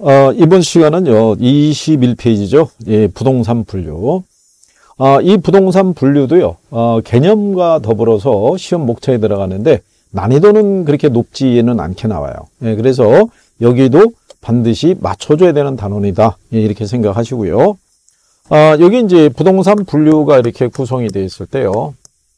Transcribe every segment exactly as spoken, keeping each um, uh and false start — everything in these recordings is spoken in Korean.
어, 이번 시간은요, 이십일 페이지죠. 예, 부동산 분류. 어, 이 부동산 분류도요, 어, 개념과 더불어서 시험 목차에 들어가는데, 난이도는 그렇게 높지는 않게 나와요. 예, 그래서 여기도 반드시 맞춰줘야 되는 단원이다. 예, 이렇게 생각하시고요. 아, 여기 이제 부동산 분류가 이렇게 구성이 되어 있을 때요.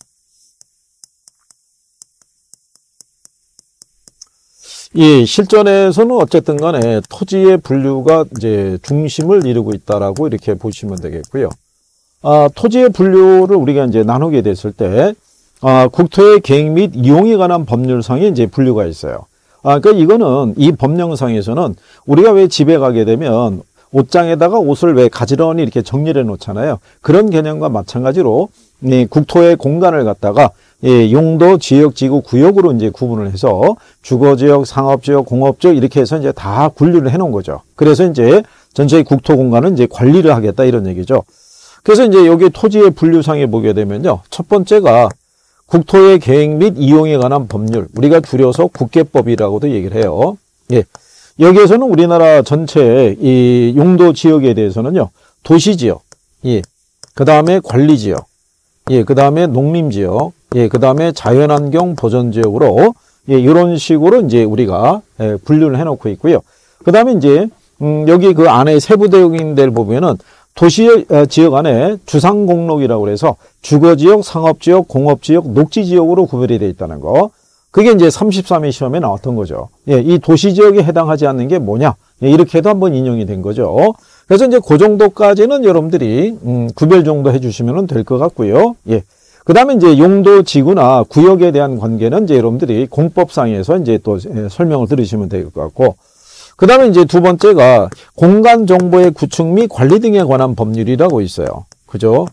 예, 실전에서는 어쨌든 간에 토지의 분류가 이제 중심을 이루고 있다라고 이렇게 보시면 되겠고요. 아, 토지의 분류를 우리가 이제 나누게 됐을 때, 아, 국토의 계획 및 이용에 관한 법률상에 이제 분류가 있어요. 아, 그러니까 이거는 이 법령상에서는 우리가 왜 집에 가게 되면 옷장에다가 옷을 왜 가지런히 이렇게 정리를 해 놓잖아요. 그런 개념과 마찬가지로 이 국토의 공간을 갖다가 예, 용도, 지역, 지구, 구역으로 이제 구분을 해서 주거지역, 상업지역, 공업지역 이렇게 해서 이제 다 분류를 해 놓은 거죠. 그래서 이제 전체의 국토 공간은 이제 관리를 하겠다 이런 얘기죠. 그래서 이제 여기 토지의 분류상에 보게 되면요. 첫 번째가 국토의 계획 및 이용에 관한 법률. 우리가 줄여서 국계법이라고도 얘기를 해요. 예. 여기에서는 우리나라 전체 이 용도 지역에 대해서는요. 도시지역. 예. 그 다음에 관리지역. 예. 그 다음에 농림지역. 예, 그 다음에 자연환경 보전지역으로, 예, 이런 식으로 이제 우리가, 예, 분류를 해놓고 있고요. 그 다음에 이제, 음, 여기 그 안에 세부대응인 데를 보면은 도시 어, 지역 안에 주상공록이라고 해서 주거지역, 상업지역, 공업지역, 녹지지역으로 구별이 되어 있다는 거. 그게 이제 삼십삼 회 시험에 나왔던 거죠. 예, 이 도시지역에 해당하지 않는 게 뭐냐. 예, 이렇게 해도 한번 인용이 된 거죠. 그래서 이제 그 정도까지는 여러분들이, 음, 구별 정도 해주시면 될 것 같고요. 예. 그 다음에 이제 용도 지구나 구역에 대한 관계는 이제 여러분들이 공법상에서 이제 또 설명을 들으시면 될 것 같고, 그 다음에 이제 두 번째가 공간 정보의 구축 및 관리 등에 관한 법률이라고 있어요. 그죠?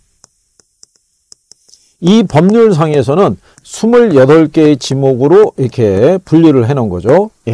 이 법률상에서는 이십팔 개의 지목으로 이렇게 분류를 해 놓은 거죠. 예.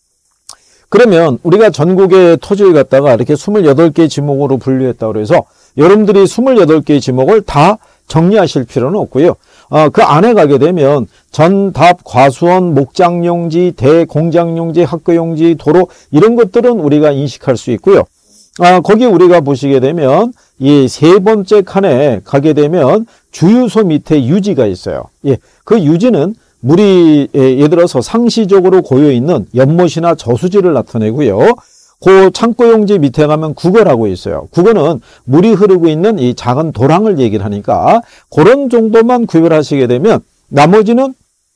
그러면 우리가 전국의 토지를 갖다가 이렇게 이십팔 개의 지목으로 분류했다고 해서 여러분들이 이십팔 개의 지목을 다 정리하실 필요는 없고요. 어, 그 안에 가게 되면 전, 답, 과수원, 목장용지, 대공장용지, 학교용지, 도로 이런 것들은 우리가 인식할 수 있고요. 아, 거기 우리가 보시게 되면 이 세 번째 칸에 가게 되면 주유소 밑에 유지가 있어요. 예, 그 유지는 물이 예를 들어서 상시적으로 고여 있는 연못이나 저수지를 나타내고요. 그 창고용지 밑에 가면 국어라고 있어요. 국어는 물이 흐르고 있는 이 작은 도랑을 얘기를 하니까 그런 정도만 구별하시게 되면 나머지는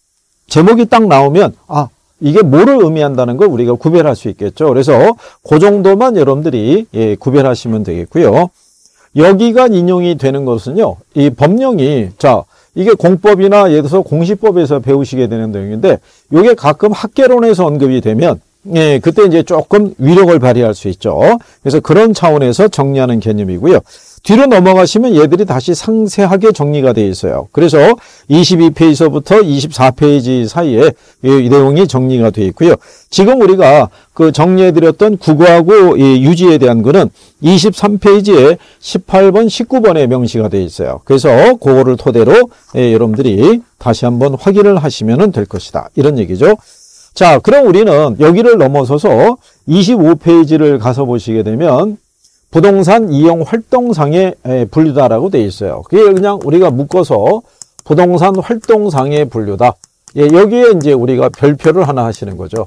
제목이 딱 나오면 아 이게 뭐를 의미한다는 걸 우리가 구별할 수 있겠죠. 그래서 그 정도만 여러분들이 예, 구별하시면 되겠고요. 여기가 인용이 되는 것은요. 이 법령이 자 이게 공법이나 예를 들어서 공시법에서 배우시게 되는 내용인데 이게 가끔 학개론에서 언급이 되면 예, 그때 이제 조금 위력을 발휘할 수 있죠. 그래서 그런 차원에서 정리하는 개념이고요. 뒤로 넘어가시면 얘들이 다시 상세하게 정리가 되어 있어요. 그래서 이십이 페이지서부터 이십사 페이지 사이에 이 내용이 정리가 되어 있고요. 지금 우리가 그 정리해드렸던 국어하고 이 유지에 대한 거는 이십삼 페이지에 십팔 번, 십구 번에 명시가 되어 있어요. 그래서 그거를 토대로 예, 여러분들이 다시 한번 확인을 하시면 될 것이다. 이런 얘기죠. 자, 그럼 우리는 여기를 넘어서서 이십오 페이지를 가서 보시게 되면 부동산 이용 활동상의 분류다라고 되어 있어요. 그게 그냥 우리가 묶어서 부동산 활동상의 분류다. 예, 여기에 이제 우리가 별표를 하나 하시는 거죠.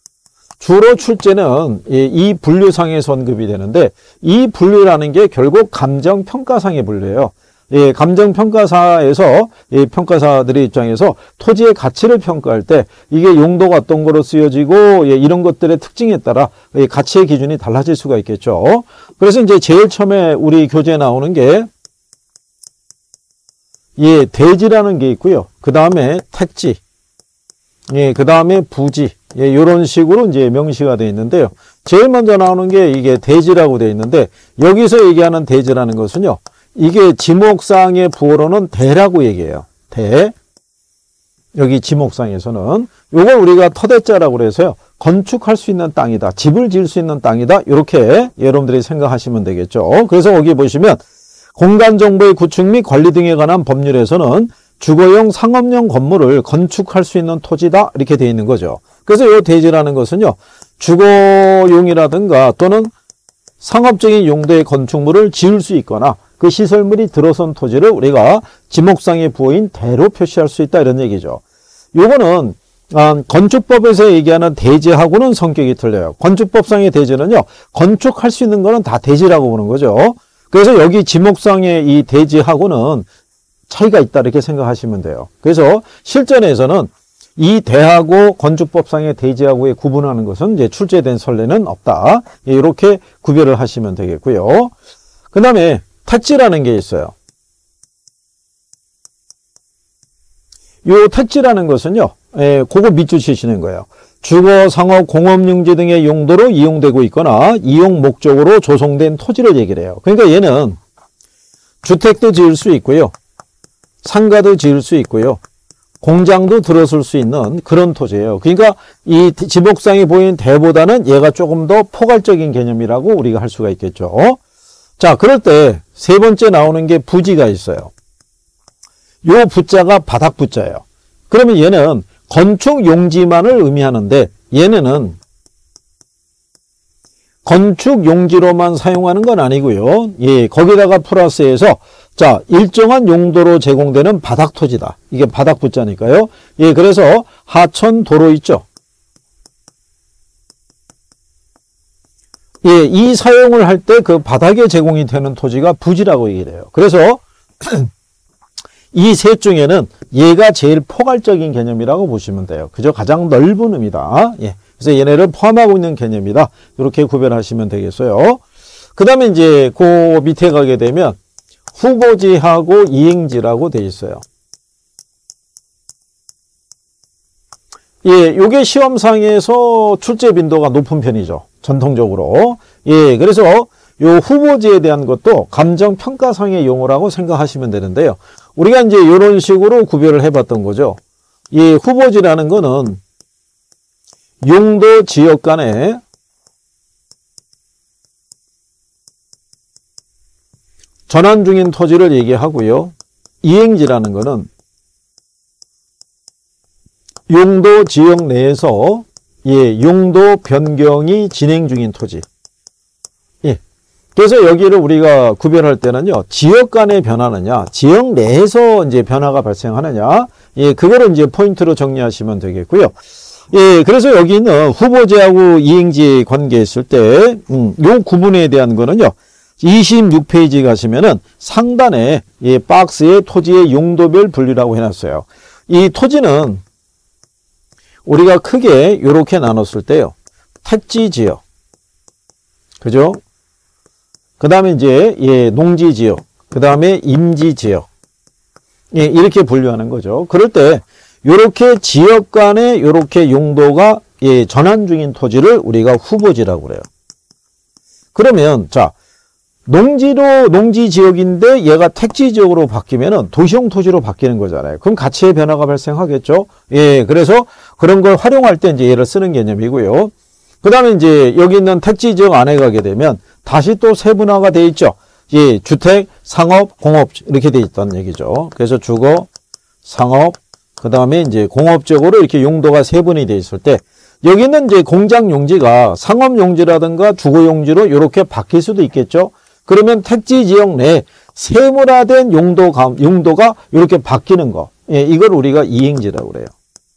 주로 출제는 이 분류상에서 언급이 되는데 이 분류라는 게 결국 감정평가상의 분류예요. 예, 감정평가사에서, 예, 평가사들의 입장에서 토지의 가치를 평가할 때 이게 용도가 어떤 거로 쓰여지고, 예, 이런 것들의 특징에 따라 예, 가치의 기준이 달라질 수가 있겠죠. 그래서 이제 제일 처음에 우리 교재에 나오는 게, 예, 대지라는 게 있고요. 그 다음에 택지, 예, 그 다음에 부지, 예, 요런 식으로 이제 명시가 되어 있는데요. 제일 먼저 나오는 게 이게 대지라고 되어 있는데, 여기서 얘기하는 대지라는 것은요, 이게 지목상의 부호로는 대라고 얘기해요. 대. 여기 지목상에서는 요걸 우리가 터대자라고 그래서요. 건축할 수 있는 땅이다. 집을 지을 수 있는 땅이다. 이렇게 여러분들이 생각하시면 되겠죠. 그래서 여기 보시면 공간정보의 구축 및 관리 등에 관한 법률에서는 주거용, 상업용 건물을 건축할 수 있는 토지다. 이렇게 되어 있는 거죠. 그래서 이 대지라는 것은요. 주거용이라든가 또는 상업적인 용도의 건축물을 지을 수 있거나 그 시설물이 들어선 토지를 우리가 지목상에 부어인 대로 표시할 수 있다 이런 얘기죠. 요거는 아, 건축법에서 얘기하는 대지하고는 성격이 틀려요. 건축법상의 대지는요, 건축할 수 있는 거는 다 대지라고 보는 거죠. 그래서 여기 지목상의 이 대지하고는 차이가 있다 이렇게 생각하시면 돼요. 그래서 실전에서는 이 대하고 건축법상의 대지하고의 구분하는 것은 이제 출제된 선례는 없다. 이렇게 구별을 하시면 되겠고요. 그 다음에 택지라는 게 있어요. 요 택지라는 것은요, 예, 그거 밑줄 치시는 거예요. 주거, 상업, 공업용지 등의 용도로 이용되고 있거나 이용 목적으로 조성된 토지를 얘기를 해요. 그러니까 얘는 주택도 지을 수 있고요. 상가도 지을 수 있고요. 공장도 들어설 수 있는 그런 토지예요. 그러니까 이 지목상에 보이는 대보다는 얘가 조금 더 포괄적인 개념이라고 우리가 할 수가 있겠죠. 자, 그럴 때 세 번째 나오는 게 부지가 있어요. 요 부자가 바닥 부자예요. 그러면 얘는 건축 용지만을 의미하는데 얘네는 건축 용지로만 사용하는 건 아니고요. 예, 거기다가 플러스해서 자, 일정한 용도로 제공되는 바닥 토지다. 이게 바닥 부자니까요. 예, 그래서 하천 도로 있죠. 예, 이 사용을 할 때 그 바닥에 제공이 되는 토지가 부지라고 얘기를 해요. 그래서 이 셋 중에는 얘가 제일 포괄적인 개념이라고 보시면 돼요. 그죠? 가장 넓은 의미다. 예. 그래서 얘네를 포함하고 있는 개념이다. 이렇게 구별하시면 되겠어요. 그 다음에 이제 그 밑에 가게 되면 후보지하고 이행지라고 돼 있어요. 예, 요게 시험상에서 출제 빈도가 높은 편이죠. 전통적으로. 예, 그래서 요 후보지에 대한 것도 감정평가상의 용어라고 생각하시면 되는데요. 우리가 이제 이런 식으로 구별을 해봤던 거죠. 이 후보지라는 거는 용도 지역 간에 전환 중인 토지를 얘기하고요. 이행지라는 거는 용도 지역 내에서 예, 용도 변경이 진행 중인 토지. 예. 그래서 여기를 우리가 구별할 때는요, 지역 간의 변화느냐, 지역 내에서 이제 변화가 발생하느냐, 예, 그거를 이제 포인트로 정리하시면 되겠고요. 예, 그래서 여기 있는 후보지하고 이행지의 관계 있을 때, 음, 요 구분에 대한 거는요, 이십육 페이지 가시면은 상단에 예, 박스에 토지의 용도별 분류라고 해놨어요. 이 토지는 우리가 크게 이렇게 나눴을 때요. 택지 지역. 그죠? 그 다음에 이제, 예, 농지 지역. 그 다음에 임지 지역. 예, 이렇게 분류하는 거죠. 그럴 때, 요렇게 지역 간의 요렇게 용도가, 예, 전환 중인 토지를 우리가 후보지라고 그래요. 그러면, 자, 농지로, 농지 지역인데 얘가 택지 지역으로 바뀌면은 도시용 토지로 바뀌는 거잖아요. 그럼 가치의 변화가 발생하겠죠? 예, 그래서 그런 걸 활용할 때 이제 얘를 쓰는 개념이고요. 그 다음에 이제 여기 있는 택지 지역 안에 가게 되면 다시 또 세분화가 돼 있죠. 예, 주택, 상업, 공업 이렇게 돼 있다는 얘기죠. 그래서 주거, 상업, 그 다음에 이제 공업적으로 이렇게 용도가 세분이 돼 있을 때 여기는 이제 공장 용지가 상업 용지라든가 주거 용지로 이렇게 바뀔 수도 있겠죠. 그러면 택지 지역 내 세분화된 용도, 용도가 이렇게 바뀌는 거. 예, 이걸 우리가 이행지라고 그래요.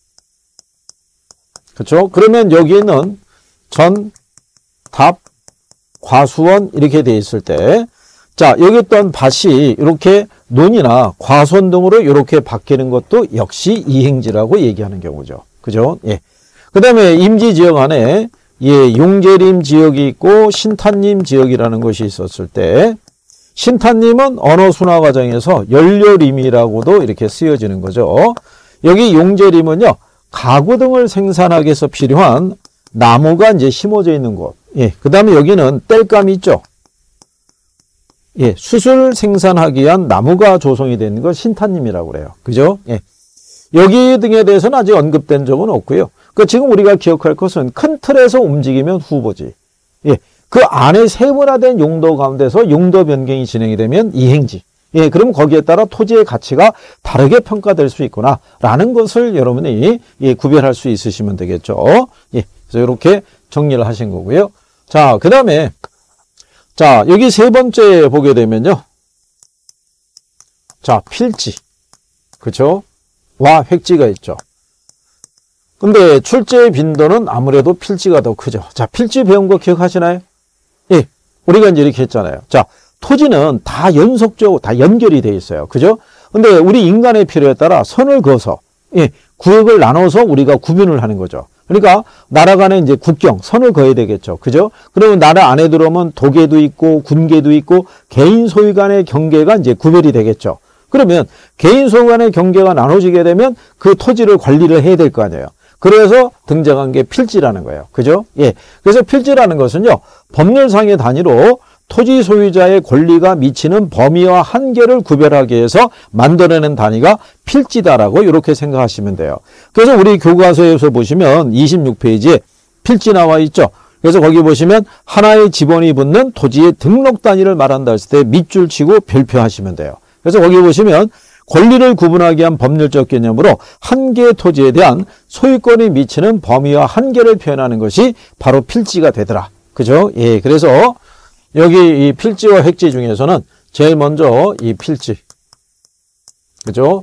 그렇죠? 그러면 여기에는 전, 답, 과수원 이렇게 돼 있을 때, 자, 여기 있던 밭이 이렇게 논이나 과수원 등으로 이렇게 바뀌는 것도 역시 이행지라고 얘기하는 경우죠. 그죠? 예. 그 다음에 임지 지역 안에 예, 용재림 지역이 있고 신탄림 지역이라는 것이 있었을 때 신탄림은 언어 순화 과정에서 연료림이라고도 이렇게 쓰여지는 거죠. 여기 용재림은요, 가구 등을 생산하기 위해서 필요한 나무가 이제 심어져 있는 곳. 예, 그 다음에 여기는 땔감이 있죠. 예, 수술 생산하기 위한 나무가 조성이 되는 걸 신탄림이라고 그래요. 그죠? 예. 여기 등에 대해서는 아직 언급된 적은 없고요. 그 지금 우리가 기억할 것은 큰 틀에서 움직이면 후보지. 예, 그 안에 세분화된 용도 가운데서 용도 변경이 진행이 되면 이행지. 예, 그럼 거기에 따라 토지의 가치가 다르게 평가될 수 있구나라는 것을 여러분이 예, 구별할 수 있으시면 되겠죠. 예, 그래서 이렇게 정리를 하신 거고요. 자, 그 다음에 자, 여기 세 번째 보게 되면요. 자, 필지. 그쵸? 와, 획지가 있죠. 근데 출제의 빈도는 아무래도 필지가 더 크죠. 자, 필지 배운 거 기억하시나요? 예. 우리가 이제 이렇게 했잖아요. 자, 토지는 다 연속적으로 다 연결이 돼 있어요. 그죠? 근데 우리 인간의 필요에 따라 선을 그어서, 예, 구역을 나눠서 우리가 구분을 하는 거죠. 그러니까 나라 간에 이제 국경, 선을 그어야 되겠죠. 그죠? 그러면 나라 안에 들어오면 도계도 있고 군계도 있고 개인 소유 간의 경계가 이제 구별이 되겠죠. 그러면 개인 소유 간의 경계가 나눠지게 되면 그 토지를 관리를 해야 될 거 아니에요. 그래서 등장한 게 필지라는 거예요. 그죠? 예. 그래서 필지라는 것은요, 법률상의 단위로 토지 소유자의 권리가 미치는 범위와 한계를 구별하기 위해서 만들어낸 단위가 필지다라고 이렇게 생각하시면 돼요. 그래서 우리 교과서에서 보시면 이십육 페이지에 필지 나와 있죠. 그래서 거기 보시면 하나의 지번이 붙는 토지의 등록 단위를 말한다 했을 때 밑줄 치고 별표하시면 돼요. 그래서 거기 보시면 권리를 구분하기 위한 법률적 개념으로 한 개의 토지에 대한 소유권이 미치는 범위와 한계를 표현하는 것이 바로 필지가 되더라. 그죠? 예, 그래서 여기 이 필지와 획지 중에서는 제일 먼저 이 필지. 그죠?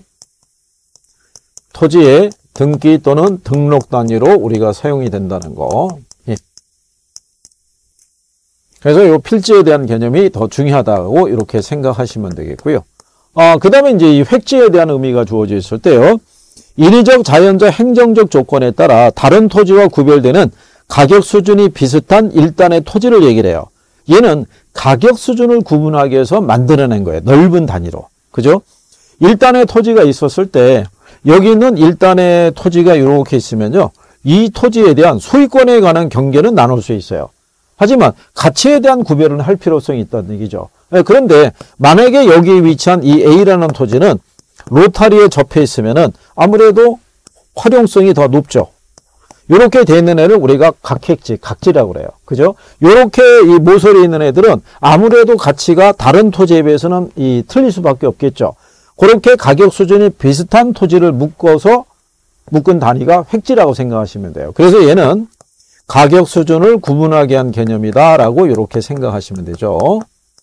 토지의 등기 또는 등록 단위로 우리가 사용이 된다는 거. 예. 그래서 이 필지에 대한 개념이 더 중요하다고 이렇게 생각하시면 되겠고요. 아, 그 다음에 이제 이 획지에 대한 의미가 주어져 있을 때요. 인위적, 자연적, 행정적 조건에 따라 다른 토지와 구별되는 가격 수준이 비슷한 일단의 토지를 얘기를 해요. 얘는 가격 수준을 구분하기 위해서 만들어낸 거예요. 넓은 단위로. 그죠? 일단의 토지가 있었을 때 여기 있는 일단의 토지가 이렇게 있으면요. 이 토지에 대한 소유권에 관한 경계는 나눌 수 있어요. 하지만 가치에 대한 구별은 할 필요성이 있다는 얘기죠. 그런데 만약에 여기 위치한 이 A라는 토지는 로타리에 접해 있으면은 아무래도 활용성이 더 높죠. 이렇게 돼 있는 애를 우리가 각획지, 각지라고 그래요. 그죠? 이렇게 이 모서리에 있는 애들은 아무래도 가치가 다른 토지에 비해서는 이 틀릴 수밖에 없겠죠. 그렇게 가격 수준이 비슷한 토지를 묶어서 묶은 단위가 획지라고 생각하시면 돼요. 그래서 얘는 가격 수준을 구분하게 한 개념이다라고 이렇게 생각하시면 되죠.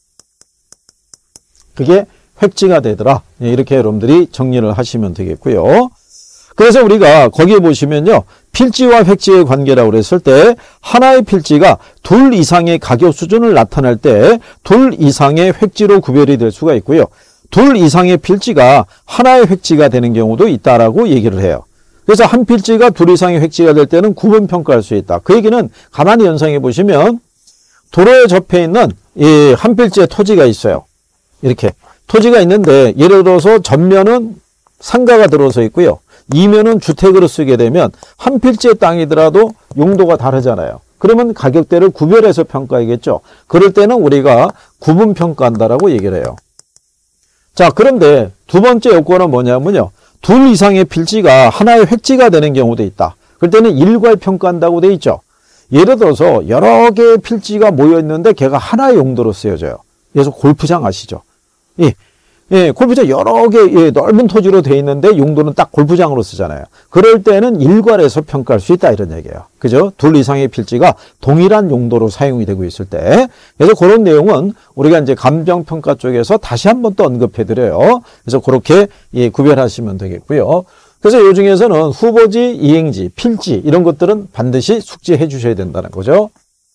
그게 획지가 되더라. 이렇게 여러분들이 정리를 하시면 되겠고요. 그래서 우리가 거기에 보시면요. 필지와 획지의 관계라고 그랬을 때 하나의 필지가 둘 이상의 가격 수준을 나타낼 때 둘 이상의 획지로 구별이 될 수가 있고요. 둘 이상의 필지가 하나의 획지가 되는 경우도 있다라고 얘기를 해요. 그래서 한 필지가 둘 이상의 획지가 될 때는 구분 평가할 수 있다. 그 얘기는 가만히 연상해 보시면 도로에 접해 있는 이 한 필지의 토지가 있어요. 이렇게 토지가 있는데 예를 들어서 전면은 상가가 들어서 있고요. 이면은 주택으로 쓰게 되면 한 필지의 땅이더라도 용도가 다르잖아요. 그러면 가격대를 구별해서 평가하겠죠. 그럴 때는 우리가 구분 평가한다라고 얘기를 해요. 자, 그런데 두 번째 요건은 뭐냐면요. 둘 이상의 필지가 하나의 획지가 되는 경우도 있다. 그럴 때는 일괄 평가한다고 돼 있죠. 예를 들어서 여러 개의 필지가 모여 있는데 걔가 하나의 용도로 쓰여져요. 그래서 골프장 아시죠? 예. 예, 골프장 여러 개 예, 넓은 토지로 돼 있는데 용도는 딱 골프장으로 쓰잖아요. 그럴 때는 일괄해서 평가할 수 있다 이런 얘기예요. 그죠? 둘 이상의 필지가 동일한 용도로 사용이 되고 있을 때. 그래서 그런 내용은 우리가 이제 감정평가 쪽에서 다시 한번 또 언급해 드려요. 그래서 그렇게 예, 구별하시면 되겠고요. 그래서 이 중에서는 후보지, 이행지, 필지 이런 것들은 반드시 숙지해 주셔야 된다는 거죠.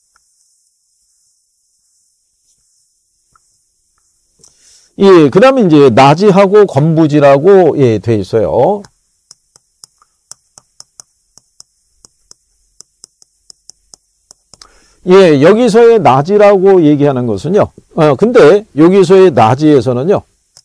예, 그 다음에 이제 나지하고 건부지라고, 예, 돼 있어요. 예, 여기서의 나지라고 얘기하는 것은요. 어, 근데 여기서의 나지에서는요.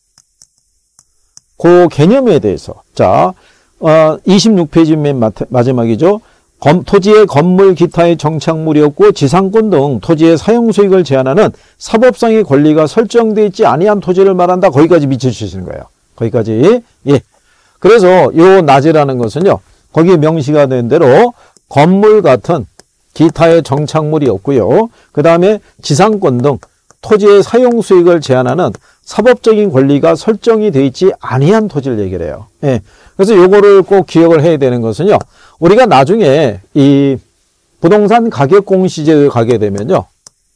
그 개념에 대해서. 자, 어, 이십육 페이지 맨 마지막이죠. 검, 토지의 건물 기타의 정착물이 없고 지상권 등 토지의 사용 수익을 제한하는 사법상의 권리가 설정되어 있지 아니한 토지를 말한다. 거기까지 미쳐주시는 거예요. 거기까지. 예. 그래서 요 나지라는 것은요. 거기에 명시가 된 대로 건물 같은 기타의 정착물이 없고요. 그 다음에 지상권 등 토지의 사용 수익을 제한하는 사법적인 권리가 설정이 되어 있지 아니한 토지를 얘기를 해요. 예. 그래서 요거를 꼭 기억을 해야 되는 것은요. 우리가 나중에 이 부동산 가격 공시제에 가게 되면요.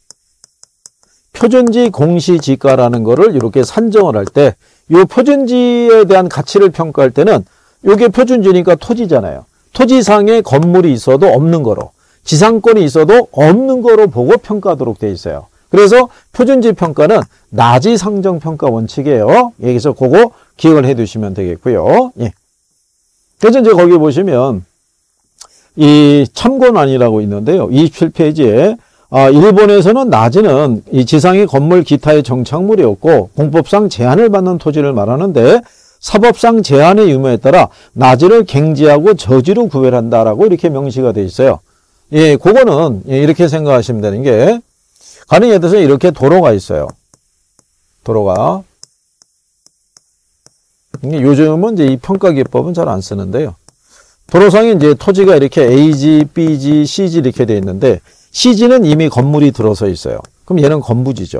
표준지 공시지가라는 거를 이렇게 산정을 할 때, 이 표준지에 대한 가치를 평가할 때는 이게 표준지니까 토지잖아요. 토지상에 건물이 있어도 없는 거로, 지상권이 있어도 없는 거로 보고 평가하도록 되어 있어요. 그래서 표준지 평가는 나지 상정 평가 원칙이에요. 여기서 그거 기억을 해 두시면 되겠고요. 예. 그래서 이제 거기 보시면 이 참고란이라고 있는데요. 이십칠 페이지에 아, 일본에서는 나지는 이 지상의 건물 기타의 정착물이 없고 공법상 제한을 받는 토지를 말하는데 사법상 제한의 유무에 따라 나지를 갱지하고 저지로 구별한다라고 이렇게 명시가 되어 있어요. 예, 그거는 예, 이렇게 생각하시면 되는 게, 가령 예를 들어서 이렇게 도로가 있어요. 도로가. 요즘은 이제 이 평가 기법은 잘 안 쓰는데요. 도로상에 이제 토지가 이렇게 에이지, 비지, 씨지 이렇게 되어 있는데, 씨지는 이미 건물이 들어서 있어요. 그럼 얘는 건부지죠.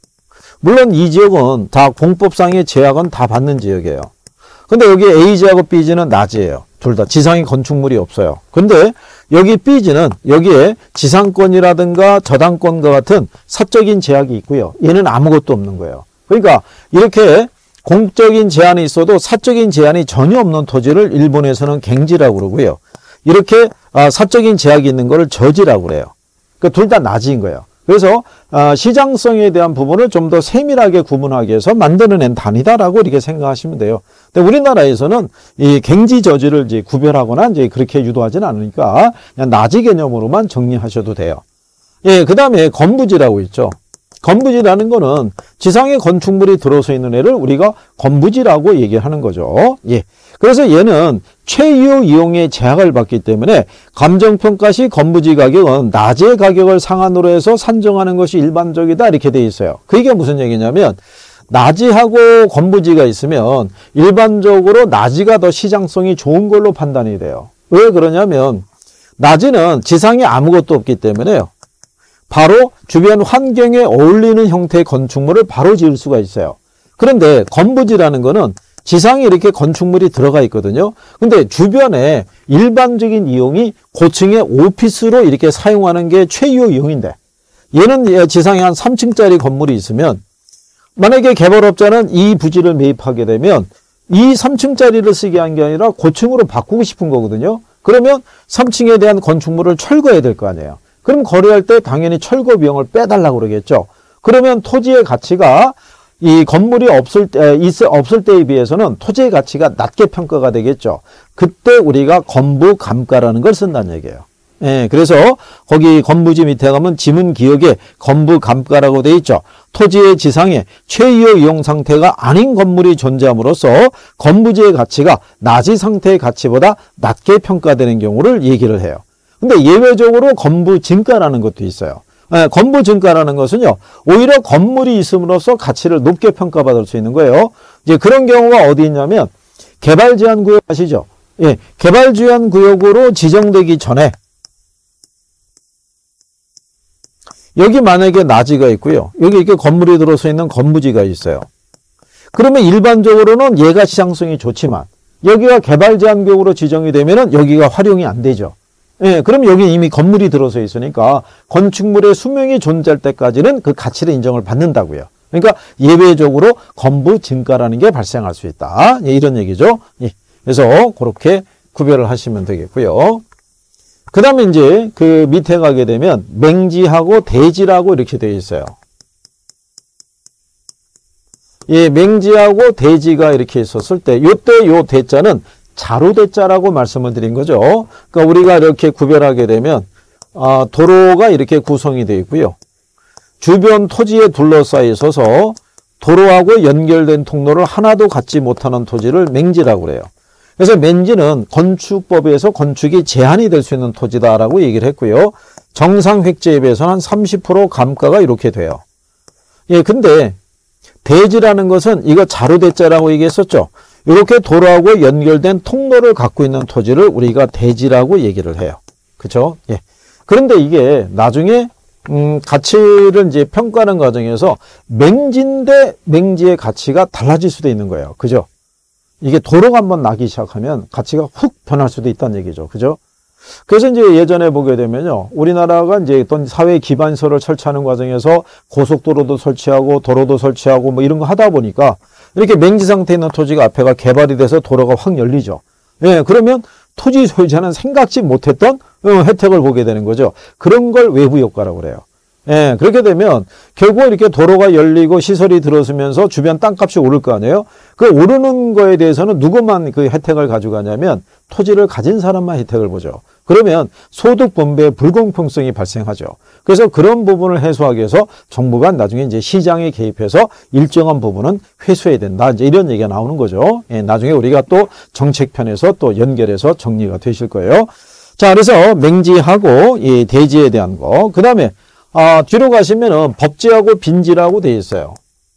물론 이 지역은 다 공법상의 제약은 다 받는 지역이에요. 근데 여기 에이지하고 비지는 낮이에요. 둘 다 지상의 건축물이 없어요. 근데 여기 비지는 여기에 지상권이라든가 저당권과 같은 사적인 제약이 있고요. 얘는 아무것도 없는 거예요. 그러니까 이렇게 공적인 제한이 있어도 사적인 제한이 전혀 없는 토지를 일본에서는 갱지라고 그러고요. 이렇게 사적인 제약이 있는 거를 저지라고 그래요. 그 둘 다 낮인 거예요. 그래서 시장성에 대한 부분을 좀 더 세밀하게 구분하기 위해서 만들어낸 단위다라고 이렇게 생각하시면 돼요. 근데 우리나라에서는 이 갱지 저지를 이제 구별하거나 이제 그렇게 유도하지는 않으니까 그냥 나지 개념으로만 정리하셔도 돼요. 예, 그 다음에 건부지라고 있죠. 건부지라는 거는 지상에 건축물이 들어서 있는 애를 우리가 건부지라고 얘기하는 거죠. 예. 그래서 얘는 최유 이용의 제약을 받기 때문에 감정평가 시 건부지 가격은 낮의 가격을 상한으로 해서 산정하는 것이 일반적이다 이렇게 돼 있어요. 그게 무슨 얘기냐면 낮이하고 건부지가 있으면 일반적으로 낮이가 더 시장성이 좋은 걸로 판단이 돼요. 왜 그러냐면 낮이는 지상에 아무것도 없기 때문에요. 바로 주변 환경에 어울리는 형태의 건축물을 바로 지을 수가 있어요. 그런데 건부지라는 거는 지상에 이렇게 건축물이 들어가 있거든요. 근데 주변에 일반적인 이용이 고층의 오피스로 이렇게 사용하는 게 최유 이용인데, 얘는 지상에 한 삼 층짜리 건물이 있으면 만약에 개발업자는 이 부지를 매입하게 되면 이 삼 층짜리를 쓰게 한 게 아니라 고층으로 바꾸고 싶은 거거든요. 그러면 삼 층에 대한 건축물을 철거해야 될 거 아니에요. 그럼 거래할 때 당연히 철거 비용을 빼달라고 그러겠죠. 그러면 토지의 가치가 이 건물이 없을 때, 있, 없을 때에 비해서는 토지의 가치가 낮게 평가가 되겠죠. 그때 우리가 건부 감가라는 걸 쓴다는 얘기예요. 예, 그래서 거기 건부지 밑에 가면 지문 기역에 건부 감가라고 돼 있죠. 토지의 지상에 최유 이용 상태가 아닌 건물이 존재함으로써 건부지의 가치가 나지 상태의 가치보다 낮게 평가되는 경우를 얘기를 해요. 근데 예외적으로 건부 증가라는 것도 있어요. 예, 건부 증가라는 것은요, 오히려 건물이 있음으로써 가치를 높게 평가받을 수 있는 거예요. 이제 그런 경우가 어디 있냐면, 개발 제한 구역 아시죠? 예, 개발 제한 구역으로 지정되기 전에, 여기 만약에 나지가 있고요. 여기 이렇게 건물이 들어서 있는 건부지가 있어요. 그러면 일반적으로는 얘가 시장성이 좋지만, 여기가 개발 제한 구역으로 지정이 되면은 여기가 활용이 안 되죠. 예, 그럼 여기 이미 건물이 들어서 있으니까 건축물의 수명이 존재할 때까지는 그 가치를 인정을 받는다고요. 그러니까 예외적으로 건부 증가라는 게 발생할 수 있다. 예, 이런 얘기죠. 예, 그래서 그렇게 구별을 하시면 되겠고요. 그 다음에 이제 그 밑에 가게 되면 맹지하고 대지라고 이렇게 되어 있어요. 예, 맹지하고 대지가 이렇게 있었을 때, 요때 요 대자는 자루대자라고 말씀을 드린 거죠. 그러니까 우리가 이렇게 구별하게 되면 아, 도로가 이렇게 구성이 되어 있고요. 주변 토지에 둘러싸여 있어서 도로하고 연결된 통로를 하나도 갖지 못하는 토지를 맹지라고 그래요. 그래서 맹지는 건축법에서 건축이 제한이 될 수 있는 토지다라고 얘기를 했고요. 정상 획지에 비해서는 한 삼십 퍼센트 감가가 이렇게 돼요. 예, 근데 대지라는 것은 이거 자루대자라고 얘기했었죠. 이렇게 도로하고 연결된 통로를 갖고 있는 토지를 우리가 대지라고 얘기를 해요. 그렇죠? 예. 그런데 이게 나중에 음, 가치를 이제 평가하는 과정에서 맹지인데 맹지의 가치가 달라질 수도 있는 거예요. 그죠? 이게 도로가 한번 나기 시작하면 가치가 훅 변할 수도 있다는 얘기죠. 그죠? 그래서 이제 예전에 보게 되면요. 우리나라가 이제 어떤 사회 기반시설을 설치하는 과정에서 고속도로도 설치하고 도로도 설치하고 뭐 이런 거 하다 보니까 이렇게 맹지 상태에 있는 토지가 앞에가 개발이 돼서 도로가 확 열리죠. 예, 그러면 토지 소유자는 생각지 못했던 어, 혜택을 보게 되는 거죠. 그런 걸 외부 효과라고 그래요. 예, 그렇게 되면 결국 이렇게 도로가 열리고 시설이 들어서면서 주변 땅값이 오를 거 아니에요? 그 오르는 거에 대해서는 누구만 그 혜택을 가져가냐면 토지를 가진 사람만 혜택을 보죠. 그러면 소득 분배의 불공평성이 발생하죠. 그래서 그런 부분을 해소하기 위해서 정부가 나중에 이제 시장에 개입해서 일정한 부분은 회수해야 된다. 이제 이런 얘기가 나오는 거죠. 예, 나중에 우리가 또 정책편에서 또 연결해서 정리가 되실 거예요. 자, 그래서 맹지하고 이 대지에 대한 거. 그 다음에 아, 뒤로 가시면은 법지하고 빈지라고 되어 있어요.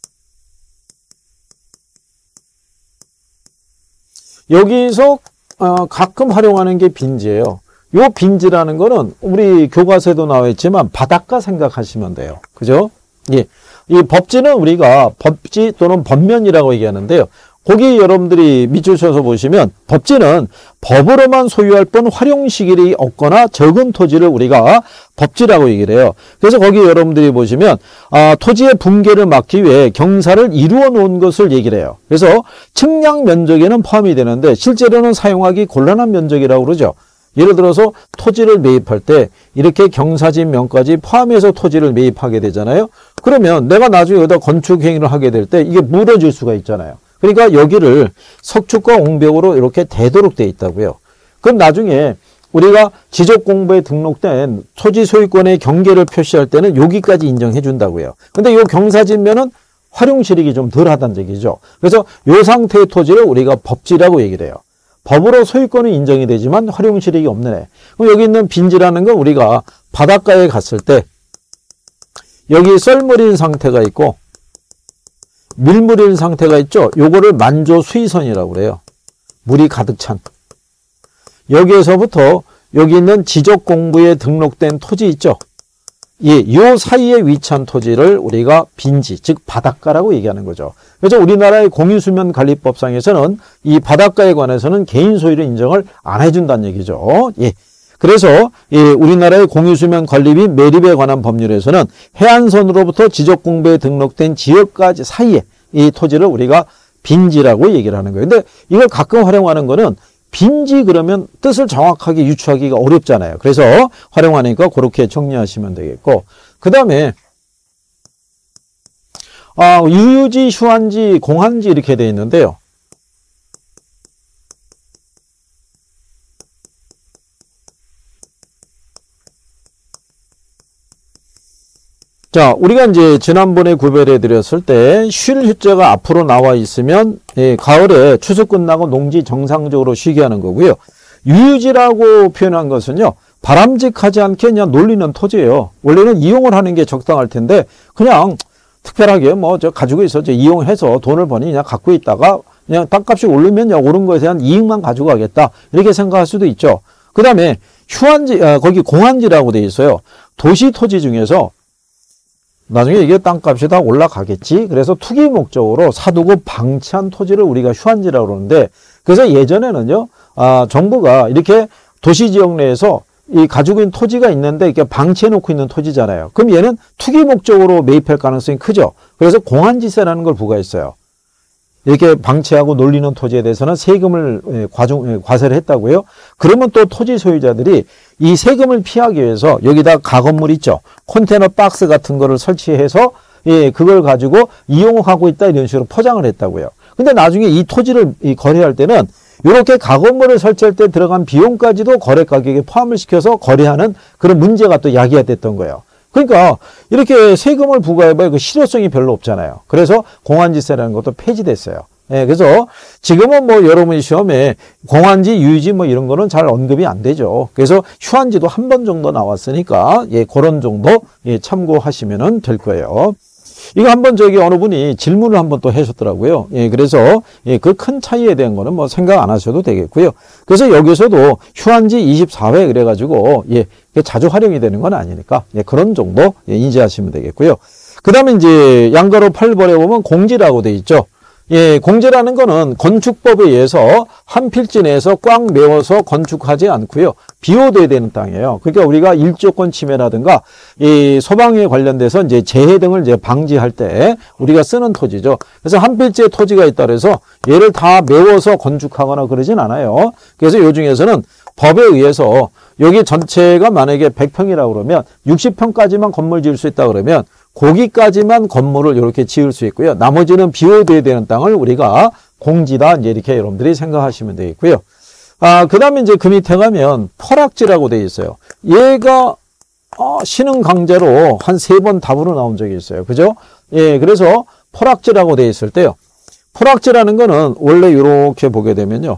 여기서 어, 가끔 활용하는 게 빈지예요. 요 빈지라는 거는 우리 교과서에도 나와 있지만 바닷가 생각하시면 돼요. 그죠? 예. 이 법지는 우리가 법지 또는 법면이라고 얘기하는데요. 거기 여러분들이 밑줄 쳐서 보시면 법지는 법으로만 소유할 뿐 활용시길이 없거나 적은 토지를 우리가 법지라고 얘기를 해요. 그래서 거기 여러분들이 보시면 아, 토지의 붕괴를 막기 위해 경사를 이루어 놓은 것을 얘기를 해요. 그래서 측량 면적에는 포함이 되는데 실제로는 사용하기 곤란한 면적이라고 그러죠. 예를 들어서 토지를 매입할 때 이렇게 경사진 면까지 포함해서 토지를 매입하게 되잖아요. 그러면 내가 나중에 여기다 건축 행위를 하게 될 때 이게 무너질 수가 있잖아요. 그러니까 여기를 석축과 옹벽으로 이렇게 대도록 되어 있다고요. 그럼 나중에 우리가 지적 공부에 등록된 토지 소유권의 경계를 표시할 때는 여기까지 인정해 준다고요. 근데 이 경사진면은 활용실익이 좀 덜 하다는 얘기죠. 그래서 이 상태의 토지를 우리가 법지라고 얘기를 해요. 법으로 소유권은 인정이 되지만 활용실익이 없는 애. 그럼 여기 있는 빈지라는 건 우리가 바닷가에 갔을 때 여기 썰물인 상태가 있고 밀물인 상태가 있죠. 요거를 만조 수위선이라고 그래요. 물이 가득 찬. 여기에서부터 여기 있는 지적공부에 등록된 토지 있죠. 예, 요 사이에 위치한 토지를 우리가 빈지, 즉 바닷가라고 얘기하는 거죠. 그래서 우리나라의 공유수면관리법상에서는 이 바닷가에 관해서는 개인 소유를 인정을 안 해준다는 얘기죠. 예. 그래서 예, 우리나라의 공유수면관리 및 매립에 관한 법률에서는 해안선으로부터 지적공부에 등록된 지역까지 사이에 이 토지를 우리가 빈지라고 얘기를 하는 거예요. 근데 이걸 가끔 활용하는 거는 빈지 그러면 뜻을 정확하게 유추하기가 어렵잖아요. 그래서 활용하니까 그렇게 정리하시면 되겠고, 그 다음에 아, 유유지, 휴한지, 공한지 이렇게 되어 있는데요. 자, 우리가 이제 지난번에 구별해 드렸을 때 쉴 휴자가 앞으로 나와 있으면 예, 가을에 추수 끝나고 농지 정상적으로 쉬게 하는 거고요. 유유지라고 표현한 것은요, 바람직하지 않게 그냥 놀리는 토지예요. 원래는 이용을 하는 게 적당할 텐데 그냥 특별하게 뭐 저 가지고 있어 저 이용해서 돈을 버니 그냥 갖고 있다가 그냥 땅값이 오르면 그냥 오른 거에 대한 이익만 가지고 가겠다 이렇게 생각할 수도 있죠. 그 다음에 휴한지, 아, 거기 공한지라고 돼 있어요. 도시 토지 중에서 나중에 이게 땅값이 다 올라가겠지. 그래서 투기 목적으로 사두고 방치한 토지를 우리가 휴한지라고 그러는데, 그래서 예전에는요, 아, 정부가 이렇게 도시지역 내에서 이 가지고 있는 토지가 있는데 이렇게 방치해 놓고 있는 토지잖아요. 그럼 얘는 투기 목적으로 매입할 가능성이 크죠. 그래서 공한지세라는 걸 부과했어요. 이렇게 방치하고 놀리는 토지에 대해서는 세금을 과중, 과세를 했다고요. 그러면 또 토지 소유자들이 이 세금을 피하기 위해서 여기다 가건물 있죠. 컨테이너 박스 같은 거를 설치해서 예, 그걸 가지고 이용하고 있다 이런 식으로 포장을 했다고요. 근데 나중에 이 토지를 이 거래할 때는 이렇게 가건물을 설치할 때 들어간 비용까지도 거래 가격에 포함을 시켜서 거래하는 그런 문제가 또 야기가 됐던 거예요. 그러니까 이렇게 세금을 부과해봐야 그 실효성이 별로 없잖아요. 그래서 공한지세라는 것도 폐지됐어요. 예, 그래서 지금은 뭐 여러분이 시험에 공한지, 유유지 뭐 이런 거는 잘 언급이 안 되죠. 그래서 휴한지도 한 번 정도 나왔으니까 예, 그런 정도 예, 참고하시면 될 거예요. 이거 한번 저기 어느 분이 질문을 한번 또 하셨더라고요. 예, 그래서 예, 그 큰 차이에 대한 거는 뭐 생각 안 하셔도 되겠고요. 그래서 여기서도 휴한지 이십사 회 그래가지고 예, 자주 활용이 되는 건 아니니까 예, 그런 정도 예, 인지하시면 되겠고요. 그 다음에 이제 양가로 팔 번에 보면 공지라고 돼 있죠. 예, 공제라는 거는 건축법에 의해서 한 필지 내에서 꽉 메워서 건축하지 않고요. 비워둬야 되는 땅이에요. 그러니까 우리가 일조권 침해라든가 이 소방에 관련돼서 이제 재해 등을 이제 방지할 때 우리가 쓰는 토지죠. 그래서 한 필지에 토지가 있다 그래서 얘를 다 메워서 건축하거나 그러진 않아요. 그래서 요 중에서는 법에 의해서 여기 전체가 만약에 백 평이라고 그러면 육십 평까지만 건물 지을 수 있다 그러면 거기까지만 건물을 이렇게 지을 수 있고요. 나머지는 비워둬야 되는 땅을 우리가 공지다 이제 이렇게 여러분들이 생각하시면 되겠고요. 아, 그 다음에 이제 그 밑에 가면 포락지라고 되어 있어요. 얘가 어, 신흥 강제로 한 세 번 답으로 나온 적이 있어요. 그죠? 예, 그래서 포락지라고 되어 있을 때요. 포락지라는 거는 원래 이렇게 보게 되면요.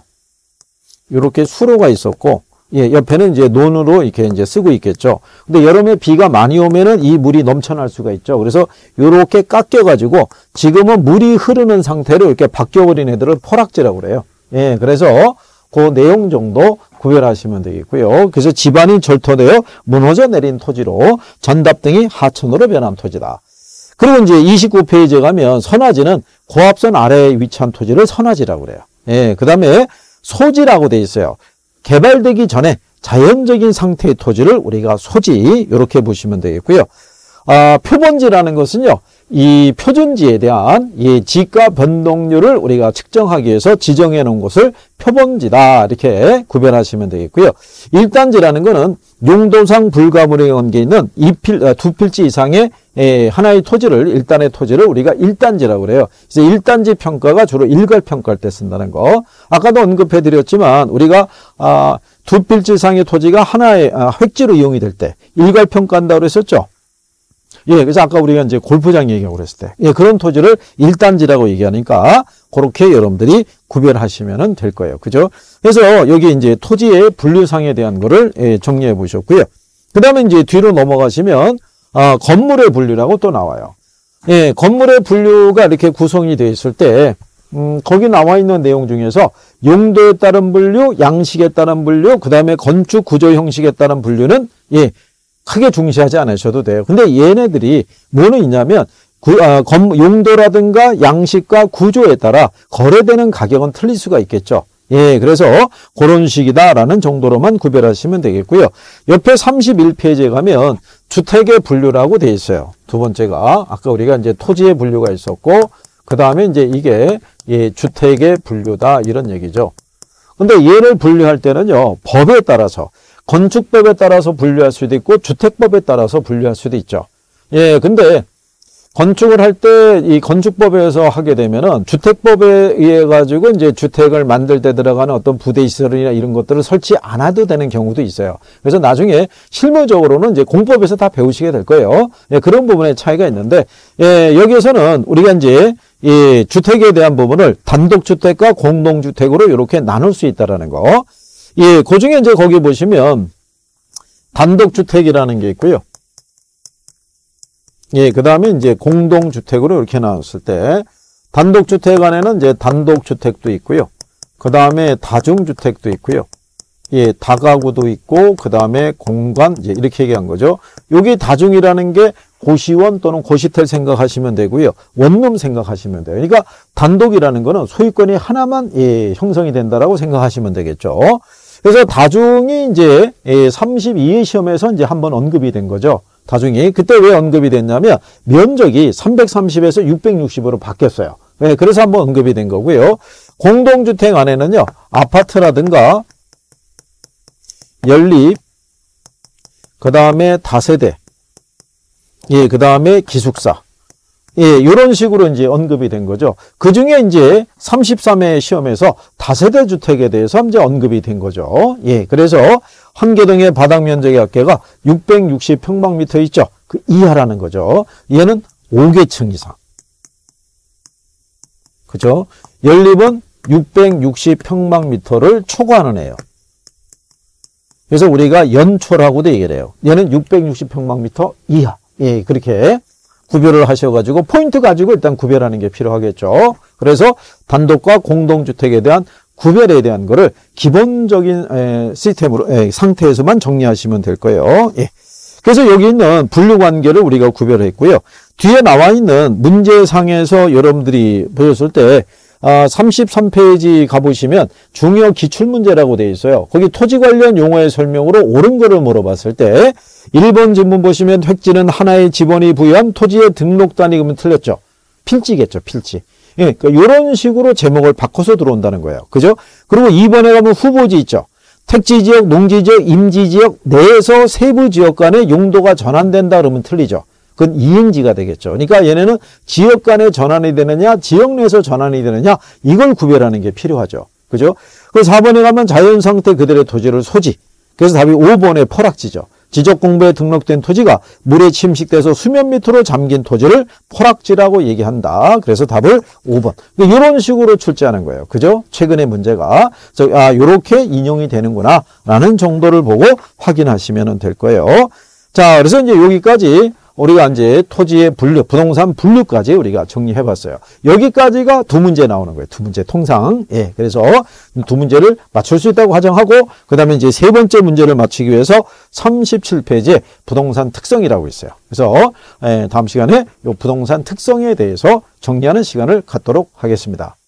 이렇게 수로가 있었고, 예, 옆에는 이제 논으로 이렇게 이제 쓰고 있겠죠. 근데 여름에 비가 많이 오면은 이 물이 넘쳐날 수가 있죠. 그래서 이렇게 깎여가지고 지금은 물이 흐르는 상태로 이렇게 바뀌어버린 애들을 포락지라고 그래요. 예, 그래서 그 내용 정도 구별하시면 되겠고요. 그래서 집안이 절토되어 무너져 내린 토지로 전답 등이 하천으로 변한 토지다. 그리고 이제 이십구 페이지에 가면 선화지는 고압선 아래에 위치한 토지를 선화지라고 그래요. 예, 그 다음에 소지라고 돼 있어요. 개발되기 전에 자연적인 상태의 토지를 우리가 소지 이렇게 보시면 되겠고요. 아, 표본지라는 것은요. 이 표준지에 대한 이 지가 변동률을 우리가 측정하기 위해서 지정해 놓은 곳을 표본지다 이렇게 구별하시면 되겠고요. 일단지라는 것은 용도상 불가물에 관계 있는 이 필, 두 필지 이상의 에, 하나의 토지를 일단의 토지를 우리가 일단지라고 그래요. 그래서 일단지 평가가 주로 일괄 평가할 때 쓴다는 거. 아까도 언급해 드렸지만 우리가 아, 두 필지 이상의 토지가 하나의 아, 획지로 이용이 될 때 일괄 평가한다고 그랬었죠. 예, 그래서 아까 우리가 이제 골프장 얘기하고 그랬을 때, 예, 그런 토지를 일단지라고 얘기하니까, 그렇게 여러분들이 구별하시면 될 거예요. 그죠? 그래서 여기 이제 토지의 분류상에 대한 거를, 예, 정리해 보셨고요. 그 다음에 이제 뒤로 넘어가시면, 아, 건물의 분류라고 또 나와요. 예, 건물의 분류가 이렇게 구성이 되어 있을 때, 음, 거기 나와 있는 내용 중에서 용도에 따른 분류, 양식에 따른 분류, 그 다음에 건축 구조 형식에 따른 분류는, 예, 크게 중시하지 않으셔도 돼요. 근데 얘네들이 뭐는 있냐면 구, 아, 건, 용도라든가 양식과 구조에 따라 거래되는 가격은 틀릴 수가 있겠죠. 예, 그래서 그런 식이다라는 정도로만 구별하시면 되겠고요. 옆에 삼십일 페이지에 가면 주택의 분류라고 돼 있어요. 두 번째가 아까 우리가 이제 토지의 분류가 있었고 그 다음에 이제 이게 예, 주택의 분류다 이런 얘기죠. 근데 얘를 분류할 때는요. 법에 따라서 건축법에 따라서 분류할 수도 있고 주택법에 따라서 분류할 수도 있죠. 예, 근데 건축을 할 때 이 건축법에서 하게 되면은 주택법에 의해 가지고 이제 주택을 만들 때 들어가는 어떤 부대 시설이나 이런 것들을 설치 안 해도 되는 경우도 있어요. 그래서 나중에 실무적으로는 이제 공법에서 다 배우시게 될 거예요. 예, 그런 부분의 차이가 있는데 예, 여기에서는 우리가 이제 이 주택에 대한 부분을 단독주택과 공동주택으로 이렇게 나눌 수 있다라는 거. 예, 그 중에 이제 거기 보시면 단독주택이라는 게 있고요. 예, 그 다음에 이제 공동주택으로 이렇게 나눴을 때 단독주택 안에는 이제 단독주택도 있고요. 그 다음에 다중주택도 있고요. 예, 다가구도 있고 그 다음에 공간 이제 이렇게 얘기한 거죠. 여기 다중이라는 게 고시원 또는 고시텔 생각하시면 되고요. 원룸 생각하시면 돼요. 그러니까 단독이라는 거는 소유권이 하나만 예, 형성이 된다라고 생각하시면 되겠죠. 그래서 다중이 이제 삼십이 회 시험에서 이제 한번 언급이 된 거죠. 다중이. 그때 왜 언급이 됐냐면 면적이 삼백삼십에서 육백육십으로 바뀌었어요. 네, 그래서 한번 언급이 된 거고요. 공동주택 안에는요. 아파트라든가 연립, 그 다음에 다세대, 예, 그 다음에 기숙사. 예, 이런 식으로 이제 언급이 된 거죠. 그 중에 이제 삼십삼 회 시험에서 다세대 주택에 대해서 이제 언급이 된 거죠. 예, 그래서 한계동의 바닥 면적의 합계가 육백육십 평방미터 있죠. 그 이하라는 거죠. 얘는 오 계층 이상. 그죠? 연립은 육백육십 평방미터를 초과하는 애예요. 그래서 우리가 연초라고도 얘기를 해요. 얘는 육백육십 평방미터 이하. 예, 그렇게 구별을 하셔가지고 포인트 가지고 일단 구별하는 게 필요하겠죠. 그래서 단독과 공동주택에 대한 구별에 대한 거를 기본적인 에, 시스템으로 에, 상태에서만 정리하시면 될 거예요. 예. 그래서 여기 있는 분류 관계를 우리가 구별했고요. 뒤에 나와 있는 문제상에서 여러분들이 보셨을 때 아, 삼십삼 페이지 가보시면 중요 기출문제라고 되어 있어요. 거기 토지 관련 용어의 설명으로 옳은 거를 물어봤을 때 일 번 지문 보시면 획지는 하나의 지번이 부여한 토지의 등록단위 그러면 틀렸죠. 필지겠죠. 필지. 예, 그러니까 이런 식으로 제목을 바꿔서 들어온다는 거예요. 그죠? 그리고 이 번에 가면 후보지 있죠. 택지지역, 농지지역, 임지지역 내에서 세부지역 간의 용도가 전환된다 그러면 틀리죠. 그건 이행지가 되겠죠. 그러니까 얘네는 지역 간에 전환이 되느냐, 지역 내에서 전환이 되느냐, 이걸 구별하는 게 필요하죠. 그죠? 그 사 번에 가면 자연상태 그대로의 토지를 소지. 그래서 답이 오 번의 포락지죠. 지적공부에 등록된 토지가 물에 침식돼서 수면 밑으로 잠긴 토지를 포락지라고 얘기한다. 그래서 답을 오 번. 이런 식으로 출제하는 거예요. 그죠? 최근의 문제가. 아, 이렇게 인용이 되는구나. 라는 정도를 보고 확인하시면 될 거예요. 자, 그래서 이제 여기까지 우리가 이제 토지의 분류, 부동산 분류까지 우리가 정리해 봤어요. 여기까지가 두 문제 나오는 거예요. 두 문제 통상. 예. 그래서 두 문제를 맞출 수 있다고 가정하고, 그 다음에 이제 세 번째 문제를 맞추기 위해서 삼십칠 페이지에 부동산 특성이라고 있어요. 그래서 예, 다음 시간에 이 부동산 특성에 대해서 정리하는 시간을 갖도록 하겠습니다.